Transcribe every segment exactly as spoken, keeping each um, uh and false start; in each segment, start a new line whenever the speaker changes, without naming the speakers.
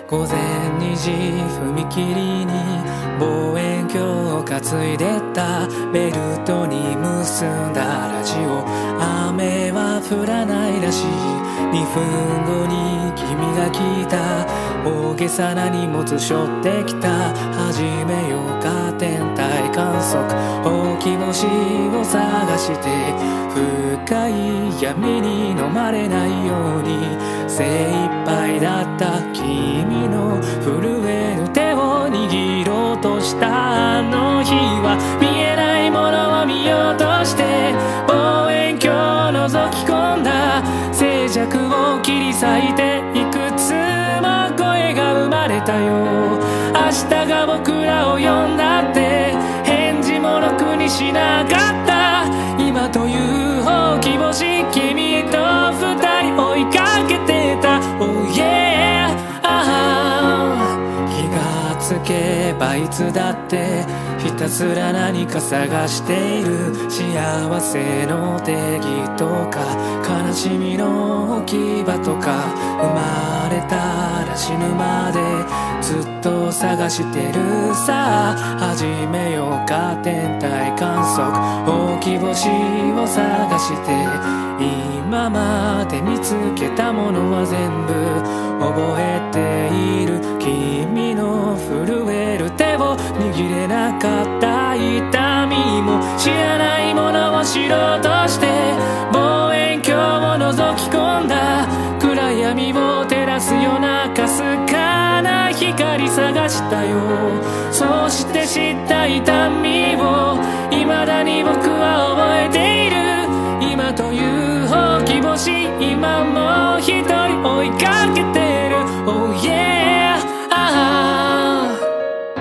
午前にじ踏切に望遠鏡を担いでったベルトに結んだラジオ。雨は降らないらしい。にふんごに君が来た。大げさな荷物背負ってきた。始めようか天体観測。ほうき星を探して深い闇に飲まれないように精一杯だった君の震える手を握ろうとしたあの日は見えないものを見ようとして望遠鏡を覗き込んだ。静寂を切り裂いていくつも声が生まれたよ。明日が僕らを呼んだって返事もろくにしなかった。今というほうき星君と二人追いかけてた。Oh yeah、ああ、気がつけばいつだってひたすら何か探している。幸せの定義とか悲しみの置き場とか生まれたら死ぬまでずっと探してるさ。始めようか天体観測。大きい星を探して今まで見つけたものは全部覚えている。君の震える手を握れなかった痛みも知らないものを知ろうとして望遠鏡を覗き込んだ。暗闇を照らすようなかすかな光探したよ。そうして知った痛みを未だに僕は覚えている。今というほうき星今も一人追いかけてる。 Oh yeah、 ああ、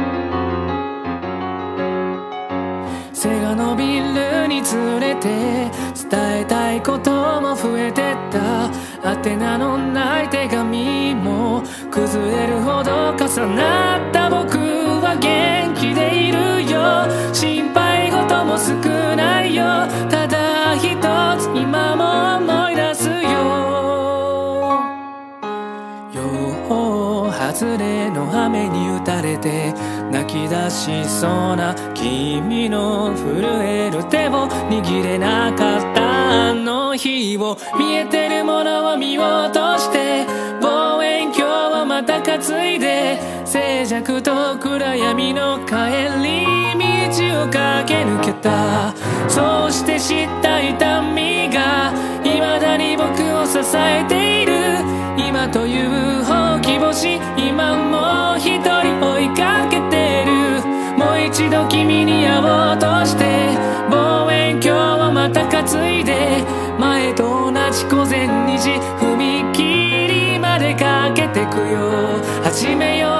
背が伸びるにつれて伝えたいことも増えてった。宛名のない手紙も崩れるほど重なった。僕は元気でいるよ。心配事も少ないよ。ただ一つ今も思い出すよ。よう外れの雨に打たれて泣き出しそうな君の震える手を握れなかったあの日を見えてるものを見ようとして望遠鏡をまた担いで静寂と暗闇の帰り道を駆け抜けた。そうして知った痛みが未だに僕を支えている。今というほうき星今も一人追いかけてる。もう一度君に会おうとして望遠鏡をまた担いで前と同じ午前にじ踏切までかけてくよ。始めよう